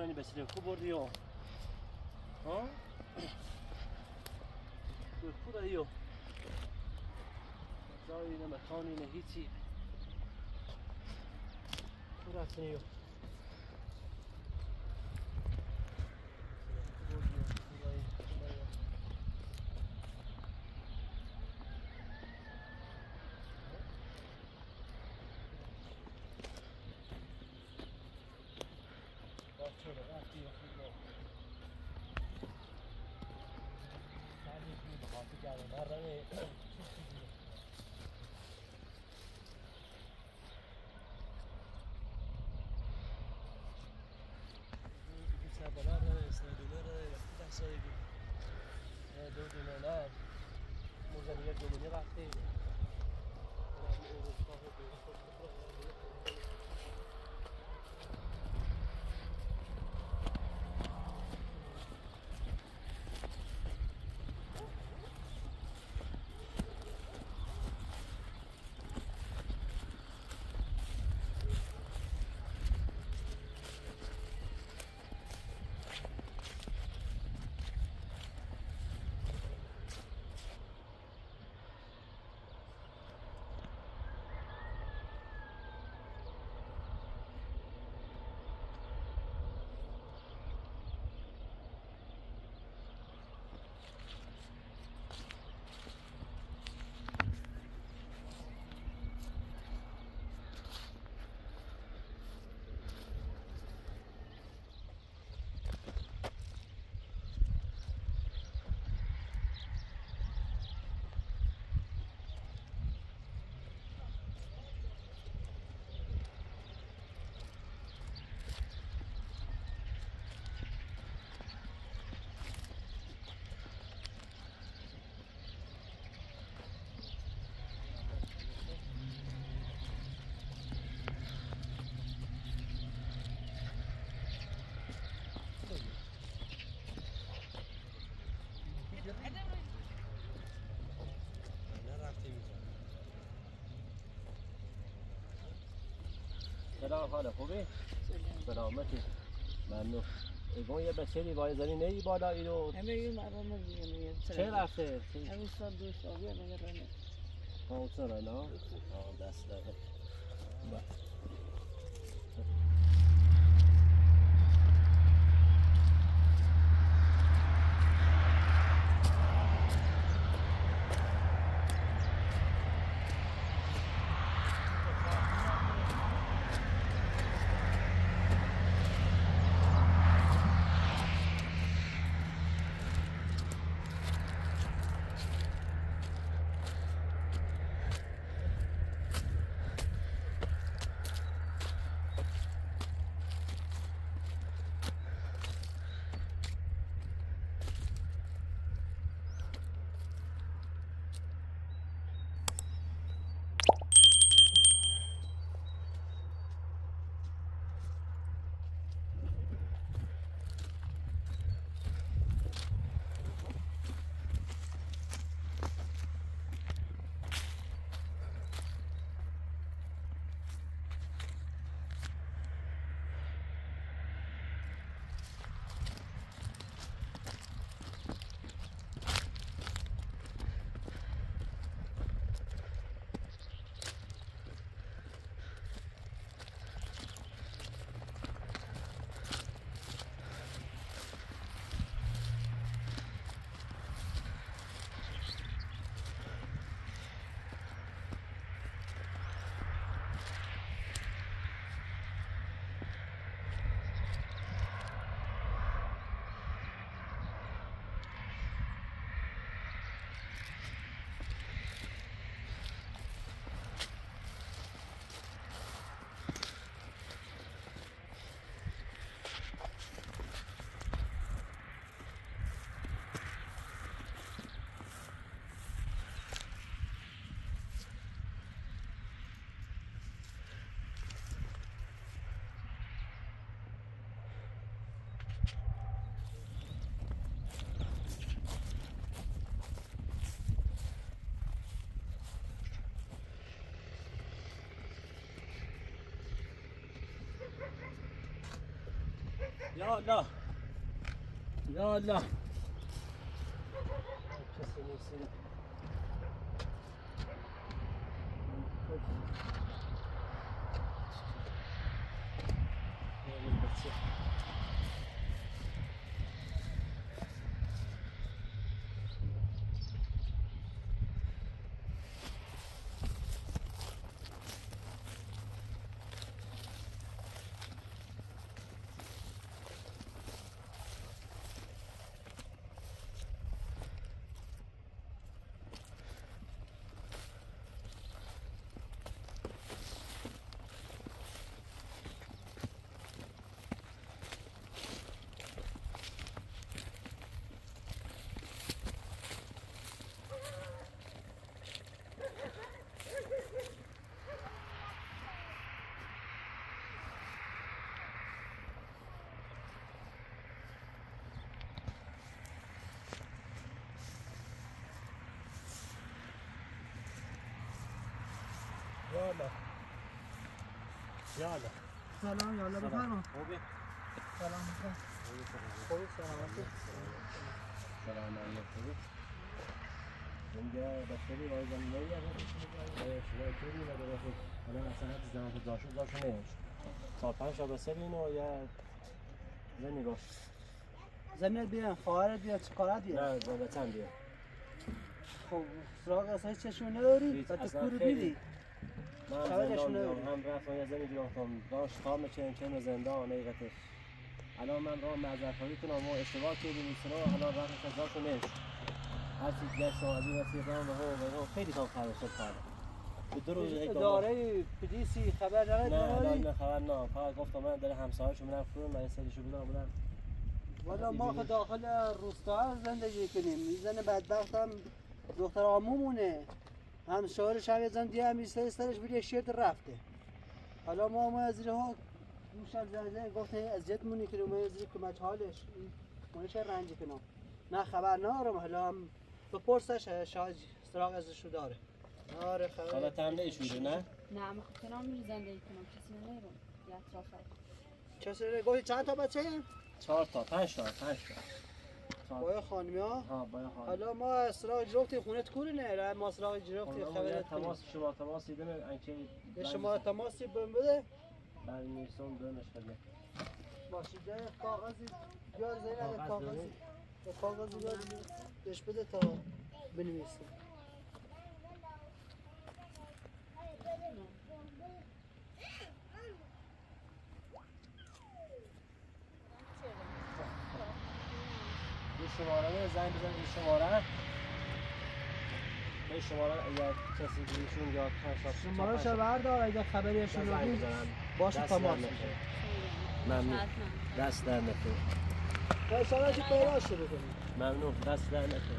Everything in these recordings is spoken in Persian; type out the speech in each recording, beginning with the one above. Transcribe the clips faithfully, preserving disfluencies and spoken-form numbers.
کنانی بسیار خوب بردی ها ها خوب بردی ها زایی نه مکانی نه هیچی خوب رفتنی ها سلام حال خوبی؟ سلامتی ممنون ایگون یه بچه دیوای زنی نهی بالا اینو همه این مرمه دیگه چه رفته؟ همه سال دو سالی همه رنه ها سر نه؟ آه دست داره یا الله یا الله کسی نیست یالا یالا سلام یالا بفرما خوبی؟ سلام بفرما خوبی سلامتی سلام علیکم خوبی؟ اینجا بسیاری وای زمینه ای هست شما چطوری نداره خود حالا اصلا حد زمان خود داشت داشت نمیش تا پنج تا بسیاری اینو یا زنی باش زمینت بیان خواهرت بیان چکارت بیان نه زبطن بیا خب سراغ اصلا چشون نداری؟ تا تو کور بیدی؟ من زندان بیام هم رفتم یه زنی گرفتم داشت کام چین چین و زندان حقیقتش الان من را معذرت خواهی کنم و اشتباه کردیم ایستنا حالا رفتش از داشت نمیش هر چیز گشت از این وسیع رام و هو خیلی تا خراب شد خواهد به دو روز یک اداره پلیسی خبر دارد نه نه خبر نه فقط گفتم من در همسایه‌شون میرم خونه من سرشو بدم بودم والا ما خود داخل روستا زندگی کنیم میزنه بدبخت هم دختر عمومونه هم شوهرش هم یه زن دیگه هم ایسته ایسترش بیده شیرت رفته حالا ما ما از ها دوشم زنده گفت اذیت مونی کنیم ما از که مجهالش مونش رنج کنم نه خبر ندارم حالا هم بپرسش شاید سراغ ازشو داره آره خبر حالا تم نیشوده نه؟ نه من خب کنام میری زندگی کنم کسی نیرم یه اطرافه کسی گفتی چند تا بچه هم؟ چهار تا پنج تا پنج تا باید خانمی ها؟ ها باید خانمی حالا ما سراغ جرفتی خونت کوری نه ما سراغ جرفتی خبرت کنیم تماس شما تماس دیدم انچه یه شما تماسی بهم بده بعد میرسون دونش خدمت باشه جای کاغذی بیار زیر کاغذی کاغذی بیار بهش بده تا بنویسیم دو شماره زنگ بزن دو شماره به شماره اگر کسی بیشون یا کنشاف شماره شو بردار اگه خبریشون رو بید باشه تماس میشه ممنون دست در نکنه تا شما چی پیدا شروع کنیم ممنون دست در نکنه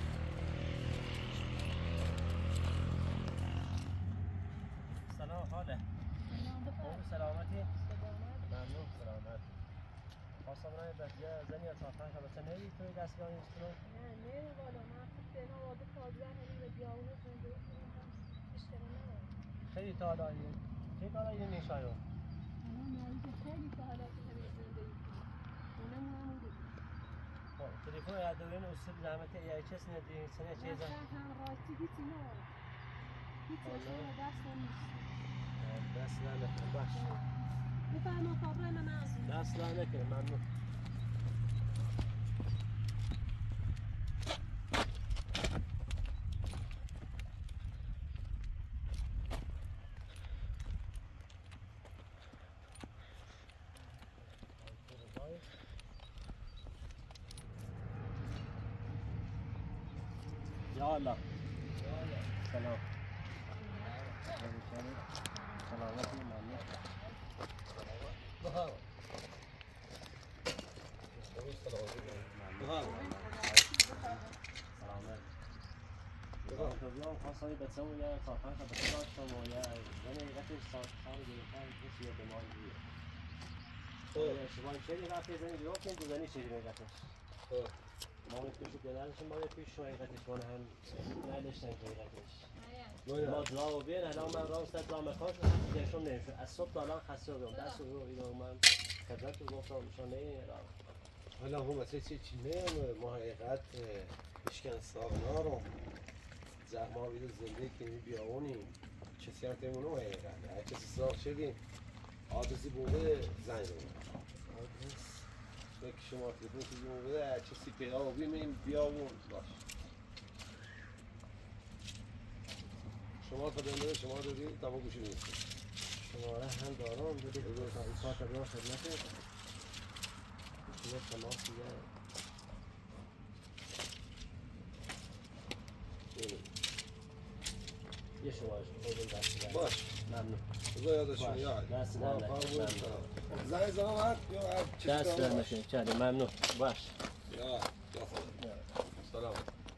سلام خاله خوب سلامتی ممنون سلامت خواستم رای بسیار زنی یا چهار پنج تا نهی توی دستگاه نیستون نه نه والا من خود بنا واده تازه همین به بیاونه زندگی کنم اشتباه ندارم خیلی تا حالا این چه تا حالا این میشایو الان نایده خیلی تا حالا که همین زندگی کنم اونم همون تلفن یادوین اصول زحمت یا کس ندین سنه چیزا هم راستی هیچی نه هیچی اصلا دستم نیست دست نه نکنه باش بفرما خبره من از دست نه نکنه ممنون یا الله سلام سلامتی ممنون بها بها سلامت بها خواستم بچه‌مو یا تا پنج تا بچه داشتم و یا یعنی قطعش سال سال گرفتن کسی یا بیمار بود شما چیزی رفتی زنی بیرون که تو زنی چیزی قطعش ما پیش دلارشون ما پیش شو حقیقتش من هم نداشتن که حقیقتش ما دلا و بین الان من راه ست راه مکان شدم دیگه نمیشه از صبح تا الان خسته بودم دست رو اینو من خدمت رو گفتم شانه حالا هم مثل چی چی نیم ما حقیقت بشکن ساغنا رو زحمه بیده زنده کنی بیاونیم کسی هم تیمونو حقیقت هر کسی ساغ شدیم آدرسی بوده زنگ رو آدرس یک شما تلفن چیزی بوده هر کسی پیدا و بیمیم بیاون باش شما خدمه شما دادی تمام گوشی نیستیم شماره هم دارم بده تا این کار تبرا خدمت شما تماس دیگه یه شمارش خودم دست باش ممنون بذار یادشون یاد دست ما در فرمون زنگ زمان یا هر چیز دست در نکنید چلی ممنون باش یا یا خدا سلام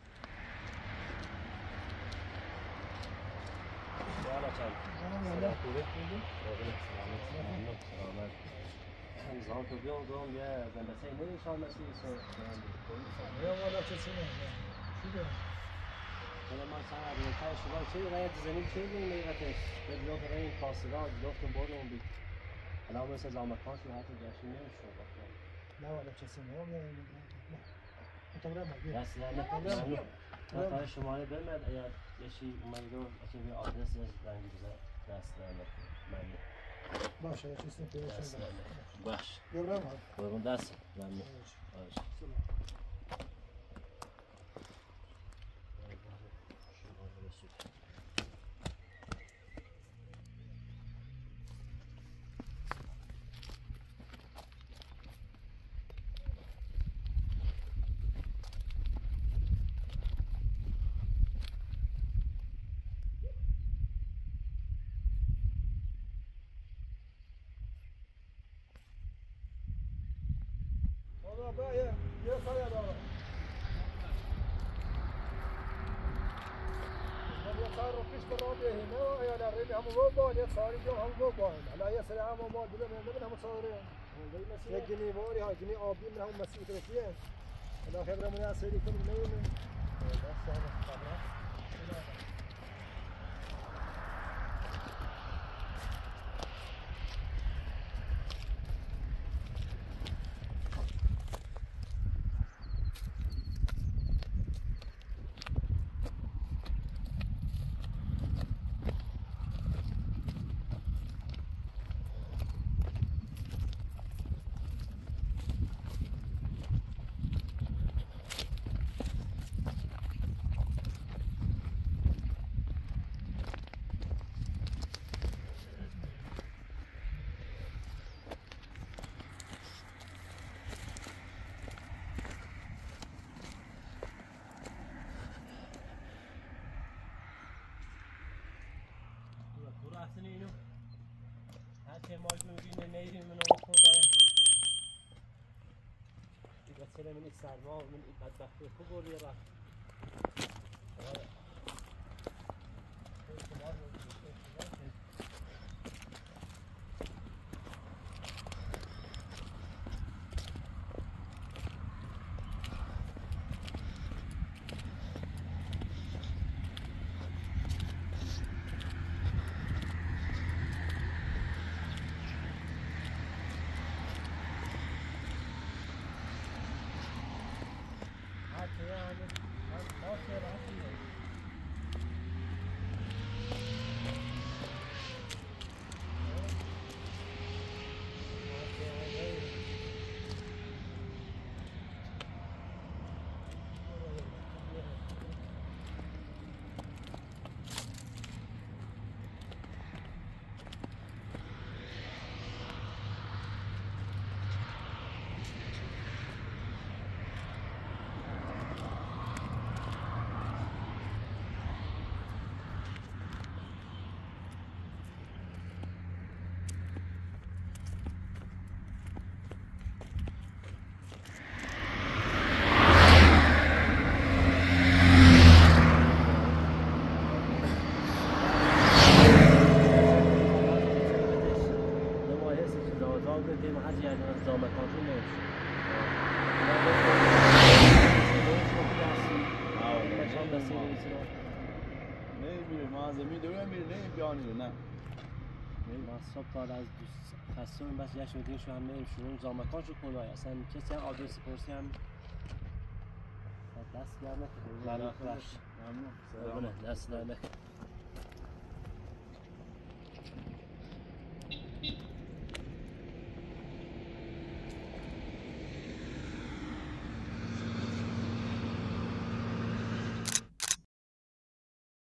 سلام چلی سلام خوبه؟ ممنون سلامت زمان تو بیام دوم یه زندسه اینه شان مسیح سو یا والا کسی نه شده حالا ما سر عبیرتای شما چه رایت زمین چه دیم نیقتش به بلوک رای کاسداد لفتون بردون بید حالا مثل زامکان شو حتی جشن نمیشون نه والا کسی نه نه متورم مگه دست در نکنم ممنون تا شماره برمد اگر یشی اومد رو اگه به آدرس رنگی بزن دست در نکنم ممنون باشه یه چیزی پیدا دست در شد نکنم باش برم قربون دست ممنون باش گلی واری ها گلی آبی من هم مسیح کرده الا خبر من اسیری کنم نمیدونم دست سال خبر من سرما من بدبختی خوب بولی رفت ما صبح تا از خستون بس جشن میدیم شو هم میریم شروع زامکان شو کنای اصلا کسی هم آدرس پرسی هم دست گرم نکنیم بله باش ممنون قربونه دست در نکن